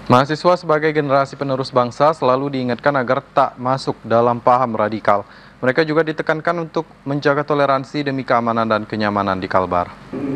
Mahasiswa sebagai generasi penerus bangsa selalu diingatkan agar tak masuk dalam paham radikal. Mereka juga ditekankan untuk menjaga toleransi demi keamanan dan kenyamanan di Kalbar.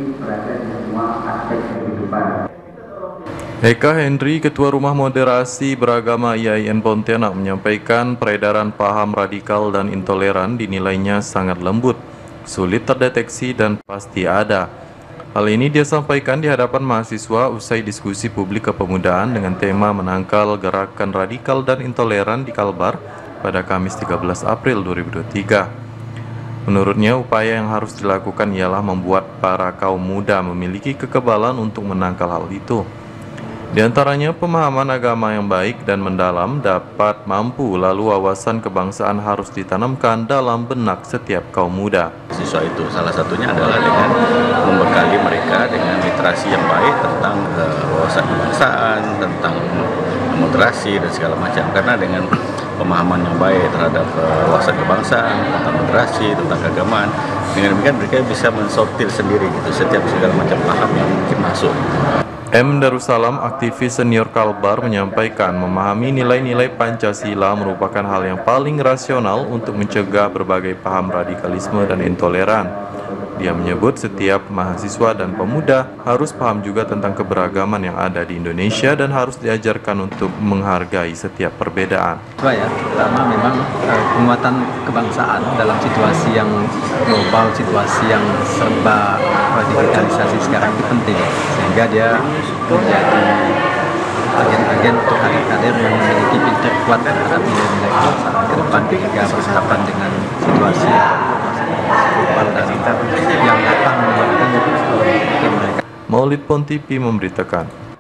Eka Henry, Ketua Rumah Moderasi Beragama IAIN Pontianak, menyampaikan peredaran paham radikal dan intoleran dinilainya sangat lembut, sulit terdeteksi dan pasti ada. Hal ini dia sampaikan di hadapan mahasiswa usai diskusi publik kepemudaan dengan tema menangkal gerakan radikal dan intoleran di Kalbar pada Kamis 13 April 2023. Menurutnya, upaya yang harus dilakukan ialah membuat para kaum muda memiliki kekebalan untuk menangkal hal itu. Di antaranya, pemahaman agama yang baik dan mendalam dapat mampu, lalu wawasan kebangsaan harus ditanamkan dalam benak setiap kaum muda. Siswa itu salah satunya adalah dengan membekali mereka dengan literasi yang baik tentang wawasan kebangsaan, tentang moderasi dan segala macam. Karena dengan pemahaman yang baik terhadap wawasan kebangsaan, tentang moderasi, tentang keagamaan, dengan demikian mereka bisa mensortir sendiri gitu setiap segala macam paham yang mungkin masuk. M. Darussalam, aktivis senior Kalbar, menyampaikan memahami nilai-nilai Pancasila merupakan hal yang paling rasional untuk mencegah berbagai paham radikalisme dan intoleran. Dia menyebut setiap mahasiswa dan pemuda harus paham juga tentang keberagaman yang ada di Indonesia dan harus diajarkan untuk menghargai setiap perbedaan. Pertama memang penguatan kebangsaan dalam situasi yang global, situasi yang serba radikalisasi sekarang itu penting, sehingga dia menjadi agen-agen untuk kader-kader yang memiliki pinter kuat terhadap nilai-nilai kebangsaan ke depan ketika berhadapan dengan situasi global dan yang datang menyebabkan mereka. Maulid Pontipi memberitakan.